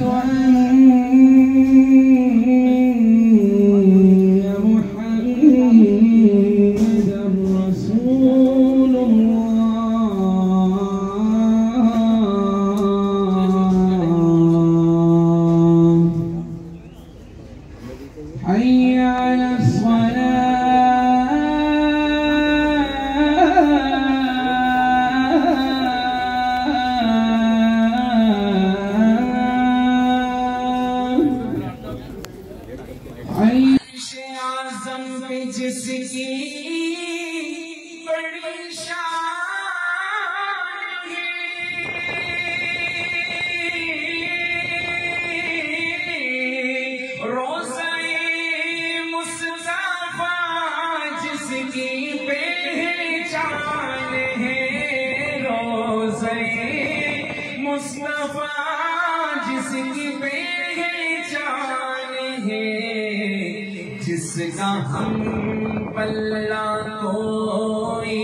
جس کا ہم پلہ کوئی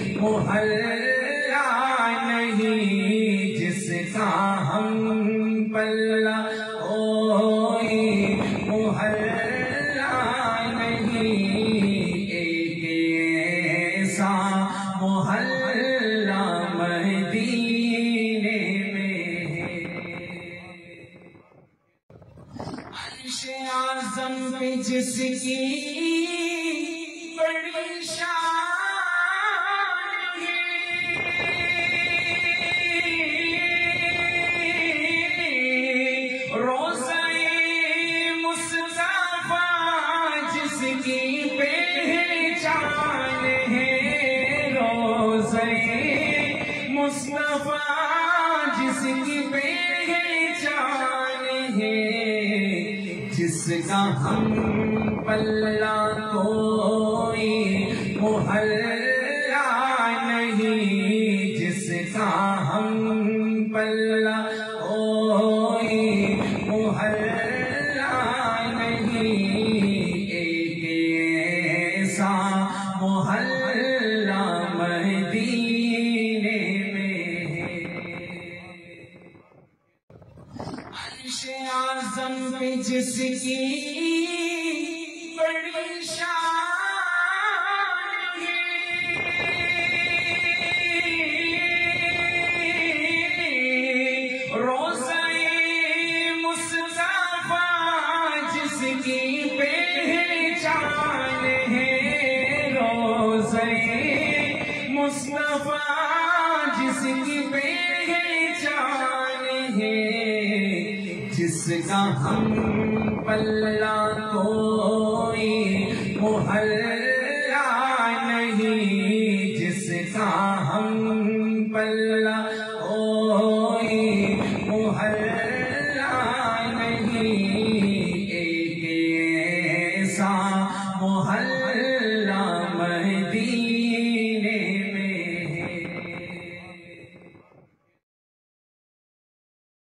محلہ نہیں، جس کا ہم پلہ کوئی محلہ نہیں، ایک ایسا محلہ مدینے میں ہے۔ عرش اعظم پہ جس کی بڑی شان ہے، روضہ مصطفیٰ جس کی پہچان ہے، روضہ مصطفیٰ جس کی پہچان ہے، جس کا ہم پلہ کوئی محلہ نہیں، جس کا ہم پلہ کوئی محلہ نہیں، ایک ایسا محلہ مدینے میں ہے۔ عرش اعظم پہ جس کی بڑی شان ہے، روضہ مصطفیٰ جس کی پہچان ہے، روضہ مصطفیٰ جس کی پہچان ہے، جس کا ہم پلہ کوئی محلہ نہیں، جس کا ہم پلہ کوئی محلہ نہیں، ایک ایسا محلہ